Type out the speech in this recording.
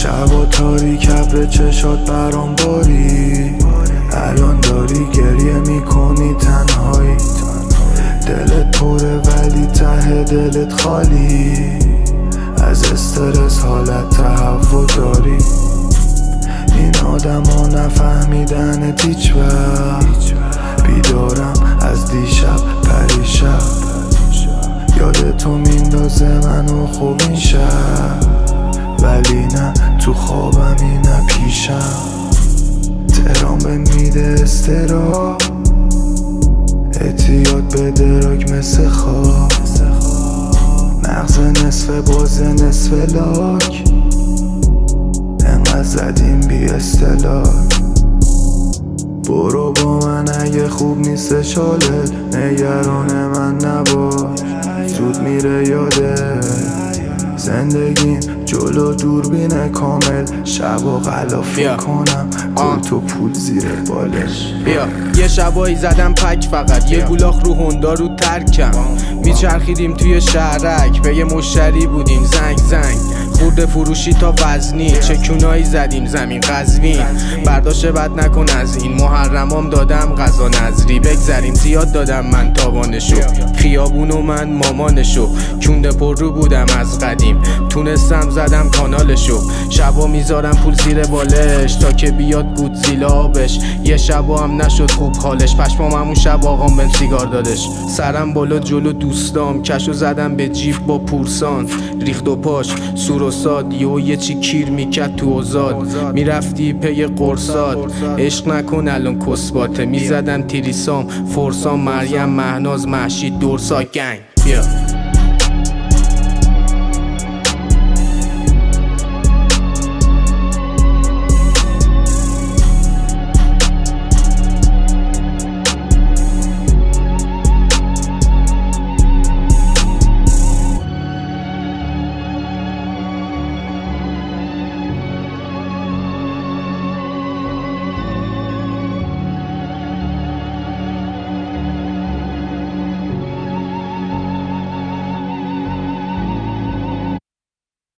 شبا تاریک به چشات برام باری، الان داری گریه میکنی تنهایی، دلت پره ولی ته دلت خالی، از استرس حالت تهوع داری. این آدم ها نفهمیدن هیچ وقت، بیدارم از دیشب پریشب، یادتو میندازه منو خوب این شب، ولی نه تو خوابم نه پیشم. تهران به میده استرا، اعتیاد به دراگ مثل خواب، مغز نصف بازه نصف لاک، انقدر زدیم بی استلاک. برو با من اگه خوب نیست حالت، نگران من نباش زود میره یادت. زندگیم جلو دوربین کامل، شبا غلافی کنم کل تو پول زیر بالش. بیا یه شبایی زدم پک فقط، یه گولاخ رو هوندا رو ترکم، میچرخیدیم توی شهرک، به یه مشتری بودیم زنگ خورده فروشی تا وزنی، چکونایی زدیم زمین قزوین، برداشت بد نکن از این محرمام دادم غذا نظری، بگذریم زیاد دادم من تاوانشو، خیابون و من مامانشو، کونده پر رو بودم از قدیم، تونستم زدم کانالشو، شبا میذارم پول زیر بالش تا که بیاد گودزیلا آبش، یه شبا هم نشد خوب حالش، پشمام همون شب آقام بهم سیگار دادش، سرم بالا جلو دوستام، کشو زدم به جیب با پورسان، ریخت و پاش سور و ساد، یه چی کیر میکرد تو اوزاد، میرفتی پی قرصات، عشق نکن الان کسباته، میزدم تیریسام فرسام مریم مهناز محشید دورسا گنگ. بیا